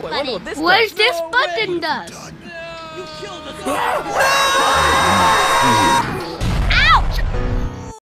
I wonder what this Where's does. this button does? You killed us all.